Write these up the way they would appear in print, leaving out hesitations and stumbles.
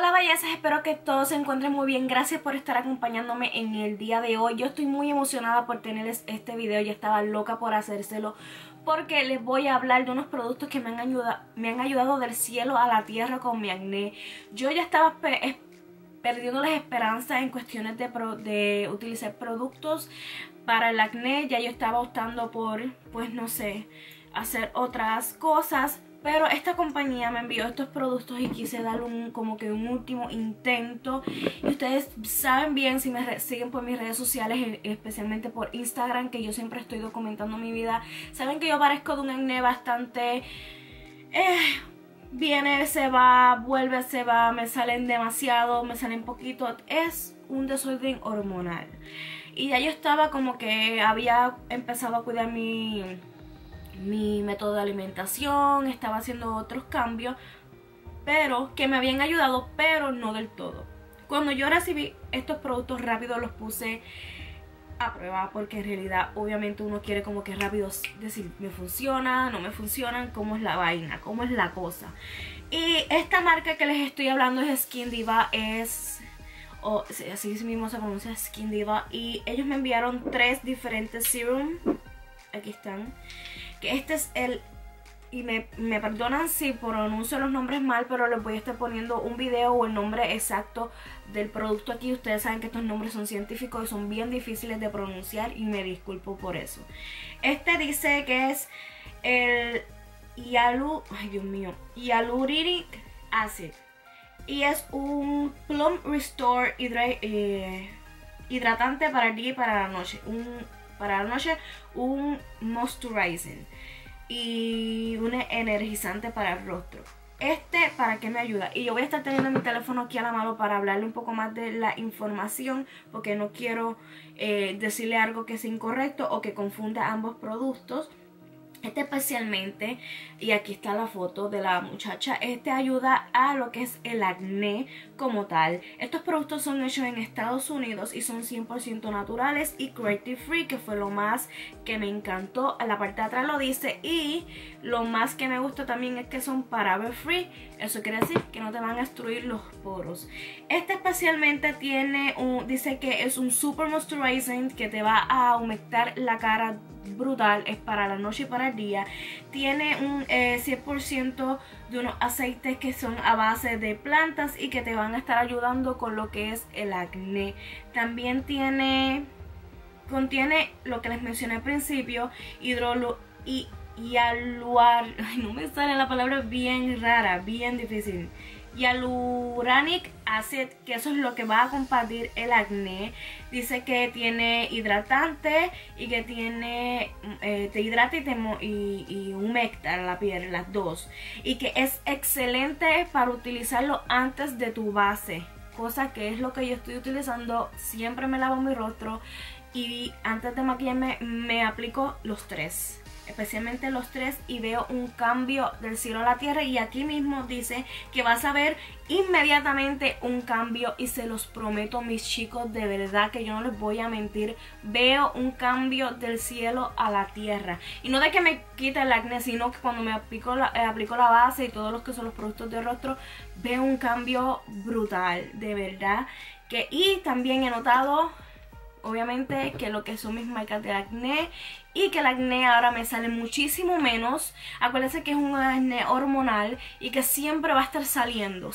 Hola bellezas, espero que todos se encuentren muy bien. Gracias por estar acompañándome en el día de hoy. Yo estoy muy emocionada por tener este video. Ya estaba loca por hacérselo porque les voy a hablar de unos productos que me han ayudado del cielo a la tierra con mi acné. Yo ya estaba perdiendo las esperanzas en cuestiones de utilizar productos para el acné. Ya yo estaba optando por, pues no sé, hacer otras cosas. Pero esta compañía me envió estos productos y quise darle como que un último intento. Y ustedes saben bien, si me siguen por mis redes sociales, especialmente por Instagram, que yo siempre estoy documentando mi vida, saben que yo padezco de un acné bastante... viene, se va, vuelve, se va, me salen demasiado, me salen poquito. Es un desorden hormonal. Y ya yo estaba como que había empezado a cuidar mi método de alimentación, estaba haciendo otros cambios, pero que me habían ayudado, pero no del todo. Cuando yo recibí estos productos rápido los puse a prueba, porque en realidad obviamente uno quiere como que rápido decir, me funciona, no me funcionan, cómo es la vaina, cómo es la cosa. Y esta marca que les estoy hablando es Skin Diva, así mismo se pronuncia, Skin Diva, y ellos me enviaron 3 diferentes serum. Aquí están. Que este es el... Y me perdonan si pronuncio los nombres mal, pero les voy a estar poniendo un video o el nombre exacto del producto aquí. Ustedes saben que estos nombres son científicos y son bien difíciles de pronunciar y me disculpo por eso. Este dice que es el Hyaluronic Acid. Y es un Plump Restore hidratante para el día y para la noche. Un moisturizing y un energizante para el rostro. ¿Para qué me ayuda? Y yo voy a estar teniendo mi teléfono aquí a la mano para hablarle un poco más de la información, porque no quiero decirle algo que sea incorrecto o que confunda ambos productos. Especialmente, y aquí está la foto de la muchacha, ayuda a lo que es el acné como tal. Estos productos son hechos en Estados Unidos y son 100% naturales y cruelty free, que fue lo más que me encantó. En la parte de atrás lo dice, y lo más que me gusta también es que son paraben free. Eso quiere decir que no te van a destruir los poros. Especialmente dice que es un super moisturizing que te va a aumentar la cara brutal, es para la noche y para el día. Tiene un 100% de unos aceites que son a base de plantas y que te van a estar ayudando con lo que es el acné. También contiene lo que les mencioné al principio, ay, no me sale la palabra, bien rara, bien difícil. Hyaluronic Acid, que eso es lo que va a combatir el acné. Dice que tiene hidratante y que te hidrata y humecta la piel, las dos. Y que es excelente para utilizarlo antes de tu base, cosa que es lo que yo estoy utilizando. Siempre me lavo mi rostro y antes de maquillarme me aplico los 3. Especialmente los 3, y veo un cambio del cielo a la tierra. Y aquí mismo dice que vas a ver inmediatamente un cambio, y se los prometo, mis chicos, de verdad que yo no les voy a mentir. Veo un cambio del cielo a la tierra, y no de que me quite el acné, sino que cuando me aplico la base y todos los que son los productos de rostro, veo un cambio brutal, de verdad. Y también he notado, obviamente, que lo que son mis marcas de acné, y que el acné ahora me sale muchísimo menos. Acuérdense que es un acné hormonal y que siempre va a estar saliendo,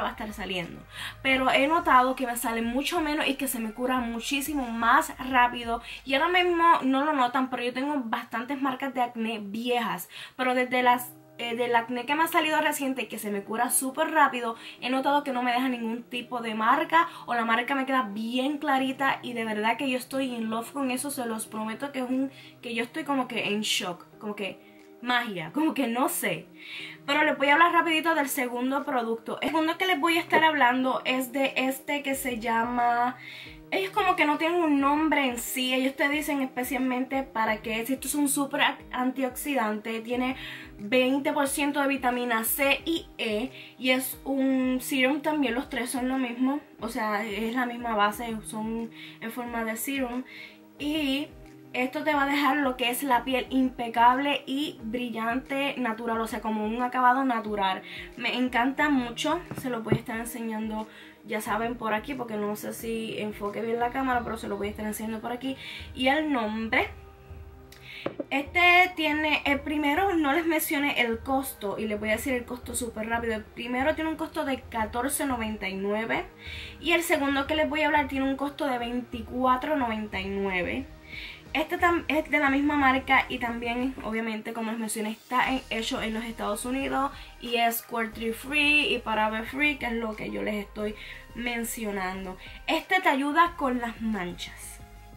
pero he notado que me sale mucho menos y que se me cura muchísimo más rápido. Y ahora mismo no lo notan, pero yo tengo bastantes marcas de acné viejas, pero desde del acné que me ha salido reciente, que se me cura súper rápido, he notado que no me deja ningún tipo de marca, o la marca me queda bien clarita, y de verdad que yo estoy in love con eso. Se los prometo que yo estoy como que en shock, como que magia, como que no sé. Pero les voy a hablar rapidito del segundo producto. El segundo que les voy a estar hablando es de que se llama... Ellos como que no tienen un nombre en sí. Ellos te dicen especialmente para qué es. Esto es un super antioxidante. Tiene 20% de vitamina C y E. Y es un serum también. Los 3 son lo mismo. O sea, es la misma base. Son en forma de serum. Y Esto te va a dejar lo que es la piel impecable y brillante, natural, o sea, como un acabado natural. Me encanta mucho, se lo voy a estar enseñando, ya saben, por aquí, porque no sé si enfoque bien la cámara, pero se lo voy a estar enseñando por aquí. Y el nombre, este tiene, el primero no les mencioné el costo y les voy a decir el costo súper rápido. El primero tiene un costo de $14.99 y el segundo que les voy a hablar tiene un costo de $24.99. Este es de la misma marca y también, obviamente, como les mencioné, está hecho en los Estados Unidos y es cruelty free y paraben free, que es lo que yo les estoy mencionando. Este te ayuda con las manchas,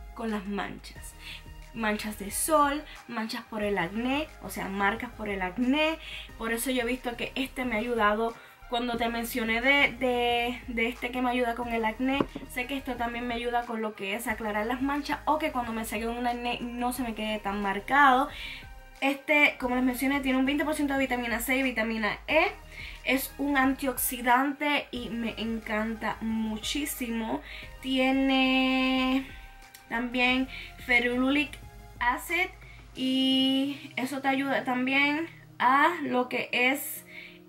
manchas de sol, manchas por el acné, o sea, marcas por el acné. Por eso yo he visto que este me ha ayudado. Cuando te mencioné de este que me ayuda con el acné, sé que esto también me ayuda con lo que es aclarar las manchas o que cuando me saque un acné no se me quede tan marcado. Este, como les mencioné, tiene un 20% de vitamina C y vitamina E. Es un antioxidante y me encanta muchísimo. Tiene también ferulic acid y eso te ayuda también a lo que es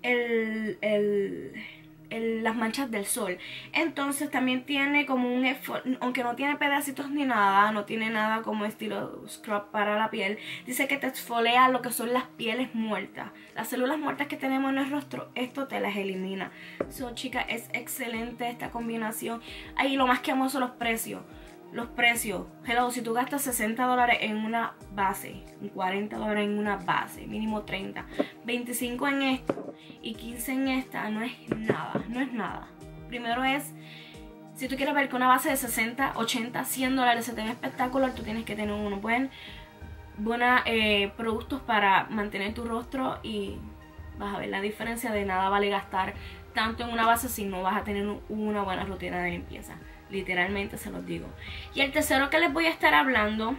las manchas del sol. Entonces también tiene como un, aunque no tiene pedacitos ni nada, no tiene nada como estilo scrub para la piel, dice que te exfolia lo que son las pieles muertas, las células muertas que tenemos en el rostro. Esto te las elimina. So, chicas, es excelente esta combinación. Ahí lo más que amo son los precios. Hello, si tú gastas $60 en una base, $40 en una base, mínimo 30, 25 en esto y 15 en esta, no es nada. Primero es, si tú quieres ver que una base de 60, 80, $100 se te ve espectacular, tú tienes que tener unos buenos productos para mantener tu rostro y vas a ver la diferencia. De nada vale gastar tanto en una base si no vas a tener una buena rutina de limpieza. Literalmente se los digo. Y el tercero que les voy a estar hablando,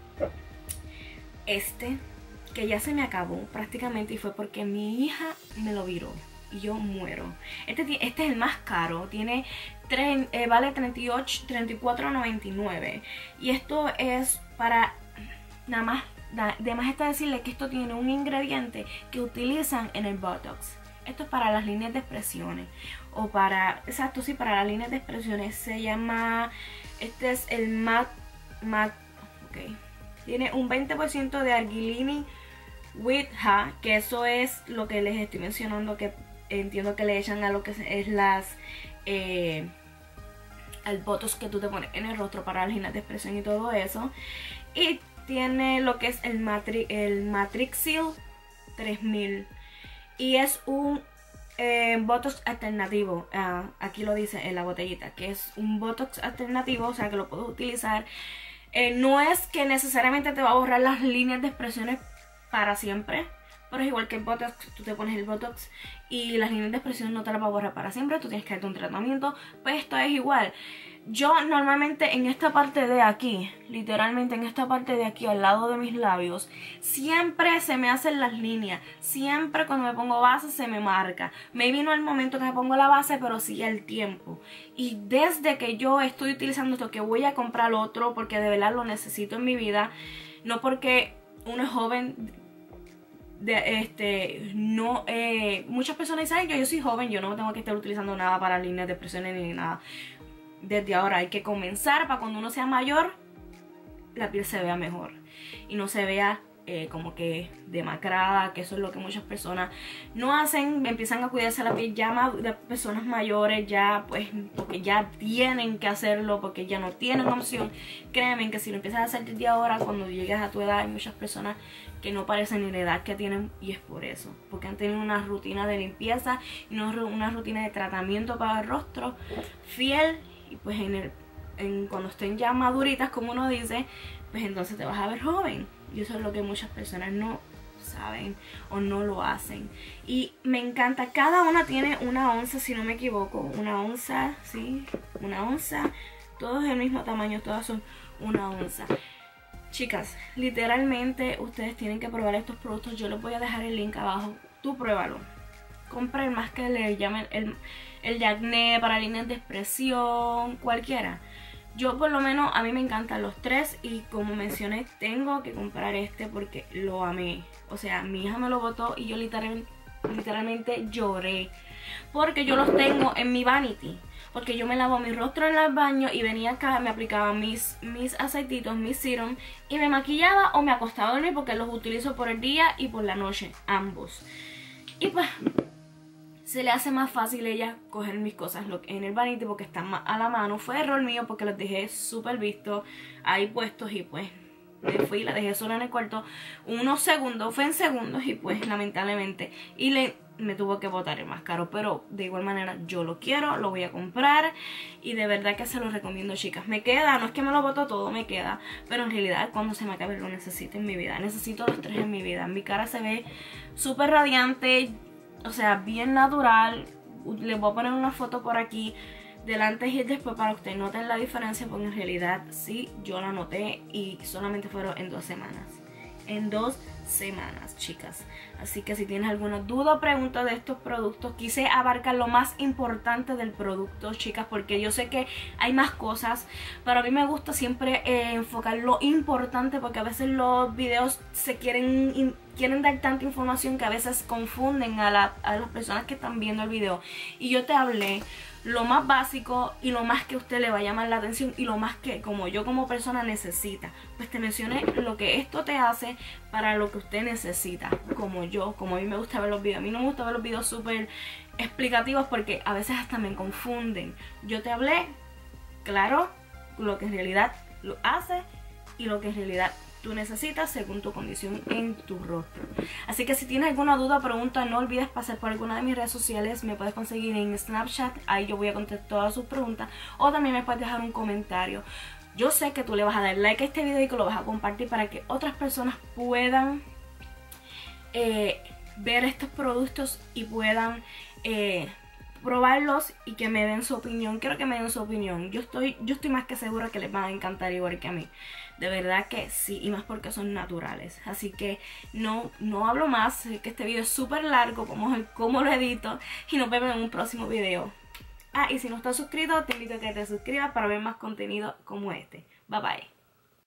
que ya se me acabó prácticamente y fue porque mi hija me lo viró y yo muero. Este es el más caro, vale $34.99 y esto es para nada más. De más está decirle que esto tiene un ingrediente que utilizan en el Botox. Esto es para las líneas de expresiones o para, exacto, sí, para las líneas de expresiones. Se llama, este es el matte, ok. Tiene un 20% de arginine with Ha, que eso es lo que les estoy mencionando, que entiendo que le echan a lo que es al Botox que tú te pones en el rostro para las líneas de expresión y todo eso. Y tiene lo que es el Matrixil 3000 y es un Botox alternativo. Aquí lo dice en la botellita que es un Botox alternativo, o sea que lo puedes utilizar. No es que necesariamente te va a borrar las líneas de expresiones para siempre, pero es igual que el Botox. Tú te pones el Botox y las líneas de expresión no te las va a borrar para siempre, tú tienes que darte un tratamiento. Pues esto es igual. Yo normalmente en esta parte de aquí, literalmente en esta parte de aquí al lado de mis labios, siempre se me hacen las líneas. Siempre cuando me pongo base se me marca. Me vino el momento que me pongo la base, pero sigue el tiempo. Y desde que yo estoy utilizando esto, que voy a comprar otro porque de verdad lo necesito en mi vida, no porque uno es joven. Muchas personas dicen, yo soy joven, yo no tengo que estar utilizando nada para líneas de expresiones ni nada. Desde ahora hay que comenzar para cuando uno sea mayor la piel se vea mejor y no se vea como que demacrada, que eso es lo que muchas personas no hacen. Empiezan a cuidarse la piel ya de personas mayores, ya pues porque ya tienen que hacerlo, porque ya no tienen opción. Créanme que si lo empiezas a hacer desde ahora, cuando llegues a tu edad, hay muchas personas que no parecen ni la edad que tienen, y es por eso, porque han tenido una rutina de limpieza y no una rutina de tratamiento para el rostro fiel. Y pues cuando estén ya maduritas, como uno dice, pues entonces te vas a ver joven. Y eso es lo que muchas personas no saben o no lo hacen. Y me encanta, cada una tiene una onza, si no me equivoco. Una onza, sí, una onza. Todos del mismo tamaño, todas son una onza. Chicas, literalmente ustedes tienen que probar estos productos. Yo les voy a dejar el link abajo. Tú pruébalo. Compra el más que le llamen el de acné, para líneas de expresión, cualquiera. Yo por lo menos, a mí me encantan los tres y como mencioné, tengo que comprar este porque lo amé. O sea, mi hija me lo botó y yo literalmente lloré. Porque yo los tengo en mi vanity. Porque yo me lavo mi rostro en el baño y venía acá, me aplicaba mis aceititos, mis serum y me maquillaba o me acostaba a dormir porque los utilizo por el día y por la noche, ambos. Y pues se le hace más fácil ella coger mis cosas en el vanity porque están más a la mano. Fue error mío porque los dejé súper vistos ahí puestos y pues me fui y la dejé sola en el cuarto unos segundos, fue en segundos y pues lamentablemente me tuvo que botar el más caro, pero de igual manera yo lo quiero, lo voy a comprar y de verdad que se lo recomiendo, chicas. Me queda, no es que me lo boto todo, me queda, pero en realidad cuando se me acabe lo necesito en mi vida, necesito los tres en mi vida. Mi cara se ve súper radiante, o sea, bien natural. Les voy a poner una foto por aquí del antes y el después para que ustedes noten la diferencia, porque en realidad sí, yo la noté y solamente fueron en 2 semanas. En 2 semanas, chicas. Así que si tienes alguna duda o pregunta de estos productos, quise abarcar lo más importante del producto, chicas, porque yo sé que hay más cosas, pero a mí me gusta siempre enfocar lo importante, porque a veces los videos se quieren dar tanta información que a veces confunden a las personas que están viendo el video. Y yo te hablé lo más básico y lo más que a usted le va a llamar la atención y lo más que como yo como persona necesita. Pues te mencioné lo que esto te hace para lo que usted necesita, como a mí me gusta ver los videos. A mí no me gusta ver los videos súper explicativos porque a veces hasta me confunden. Yo te hablé claro lo que en realidad lo hace y lo que en realidad tú necesitas según tu condición en tu rostro. Así que si tienes alguna duda o pregunta, no olvides pasar por alguna de mis redes sociales. Me puedes conseguir en Snapchat, ahí yo voy a contestar todas sus preguntas, o también me puedes dejar un comentario. Yo sé que tú le vas a dar like a este video y que lo vas a compartir para que otras personas puedan ver estos productos y puedan probarlos y que me den su opinión. Quiero que me den su opinión. Yo estoy más que segura que les van a encantar igual que a mí. De verdad que sí, y más porque son naturales. Así que no hablo más. Sé que este video es súper largo, como lo edito, y nos vemos en un próximo video. Y si no estás suscrito, te invito a que te suscribas para ver más contenido como este. Bye bye.